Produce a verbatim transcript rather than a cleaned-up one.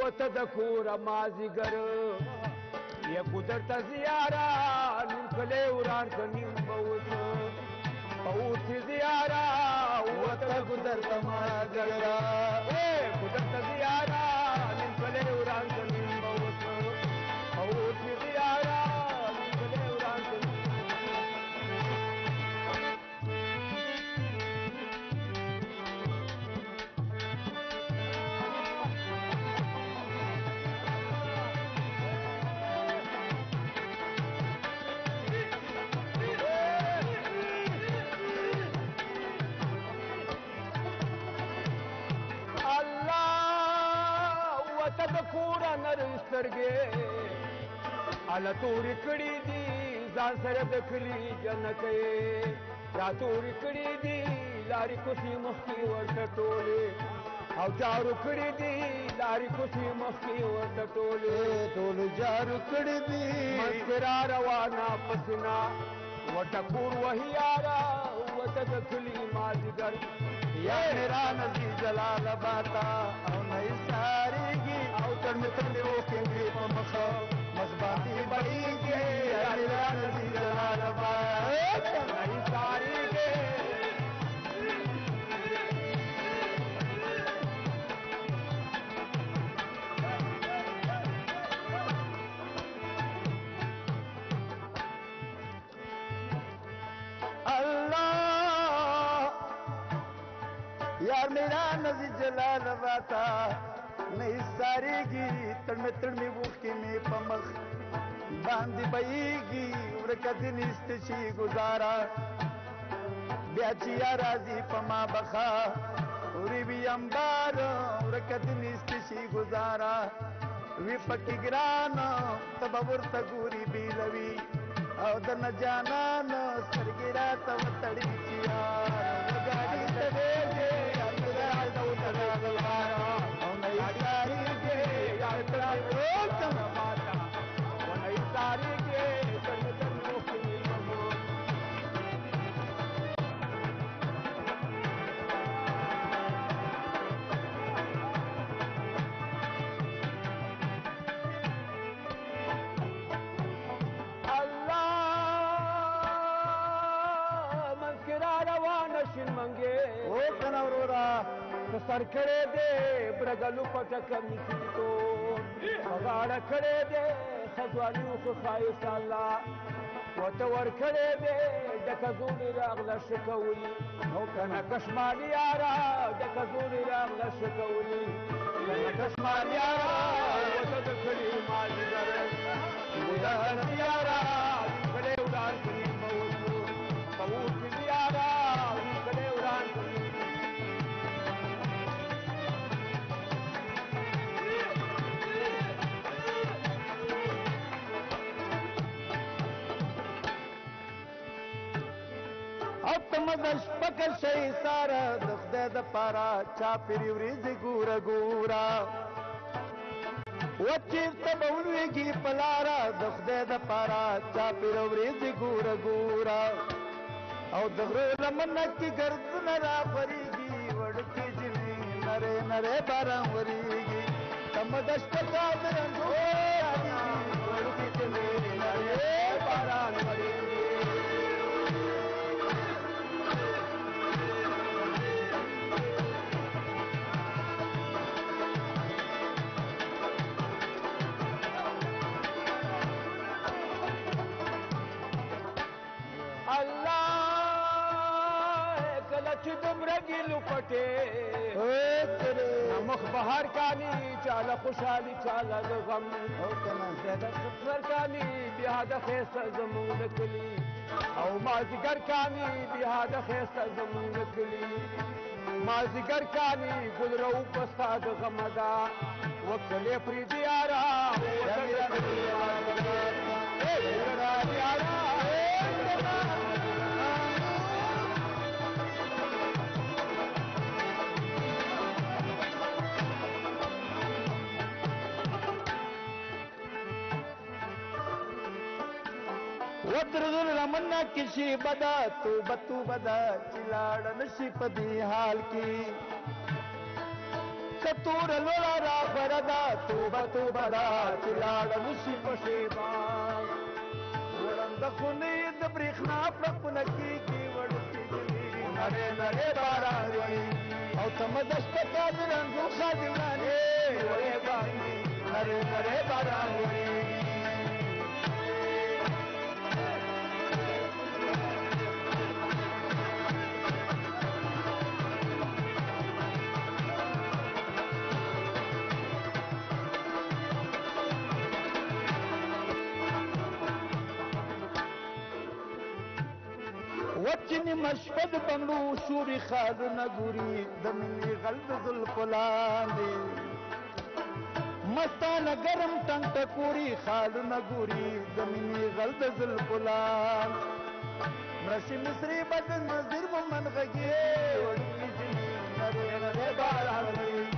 وته د کور مازیګر یا ګذر ته زیارا نیم کلی وران که نیم به اوس اوس زیارا وته ګذر ته مازیګر ګذر ته زیارا نیم کلی وران که نیم به اوس اوس زیارا نیم کلی وران که کورا نر سترګې اله تورې کړي دي ځان سره د کلي جنکې را تورې کړي دي لارې کوڅې مخکې ورته ټولې او جارو کړي دي لارې کوڅې مخکې ورته ټولې ټولو جارو کړي دي منځکې را روانه پسنا ورته کور وهي یاره وته د کلي مازدیګر یا میرا نزی جلال باتا او نئی ساریگی او ترمی ترمی اوکینگی پا مخا مخباتی بڑیگی یا میرا نزی جلال باتا نئی ساریگی यार मेरा नजी जलाल बाता नहीं सारेगी तड़मे तड़मे बुखी में पमख बांधी बईगी उरका दिन इस्तेशी गुजारा ब्याचिया राजी पमा बखा उरी भी अंबार उरका दिन इस्तेशी गुजारा वी पक्की गिराना तब उरता गुरी भी लवी और दन जाना न सरगिरा तब तड़ी चिया गाड़ी तवे सर खड़े दे ब्रगलू पटक मिठी तो पगाड़ खड़े दे खजवालियों को खाइश अल्लाह वतवर खड़े दे डकजूनी रागला शकौली कना कश्माली यारा डकजूनी रागला शकौली कना कश्माली यारा वतद खड़ी माली गरज उदाहरण यारा खड़े उड़ान करी बहुत बहुत यारा खड़े उड़ान करी مدش پکر شئی سارا دخده د پارا چاپری وریزی گورا گورا وچیر تبولویگی پلارا دخده د پارا چاپری وریزی گورا گورا او دغرو لمنکی گردن را پریگی وڑکی جلی نرے نرے باران وریگی تمدش پکر درنگو وڑکی جلی نرے باران وریگی مخ بهار کانی چاله خوشحالي چاله د غم سفر کانی بیا د خیسته زمونږ د کلي او مازدیګر کانی بیا د خیسته زمونږ د کلي مازدیګر کانی ګل رو په ستا د غمه ده وکلې پرېږدي یاره وترغل رمنا کشی بدا تو بتو بدا چلاڑ نشی پدی حال کی کتور لولا را بردا توبه توبه دا چلاړه نشي په شیبا وړاند خونې د برېښنا پړقونه کېږي وړوکې جلې نړۍ نړۍ باران وړي او تمه دشته کاږي رنګو خادمانې وړې باندې نړۍ نړۍ باران وړي وچنی مشفد بنگلو شوری خالونه ګوري د مینې غل د زلفو لاندې مستانه ګرم ټنګ ټکوري خالونه ګوري د مینې غل د زلفو لاندې مرشي مصري بدن نظر ومن غږي وړوکې جنې نرۍ نرۍ باران وړي